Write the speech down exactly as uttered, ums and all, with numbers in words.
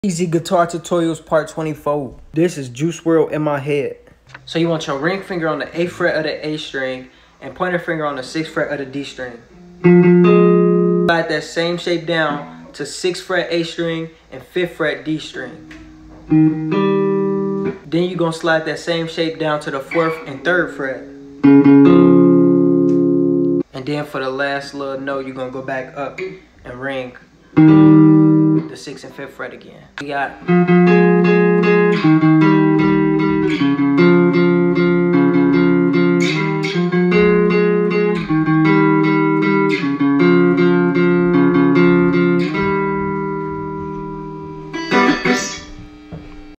Easy Guitar Tutorials Part twenty-four. This is Juice world in my head. So you want your ring finger on the eighth fret of the A string and pointer finger on the sixth fret of the D string. Slide that same shape down to sixth fret A string and fifth fret D string. Then you're gonna slide that same shape down to the fourth and third fret. And then for the last little note, you're gonna go back up and ring the sixth and fifth fret again. We got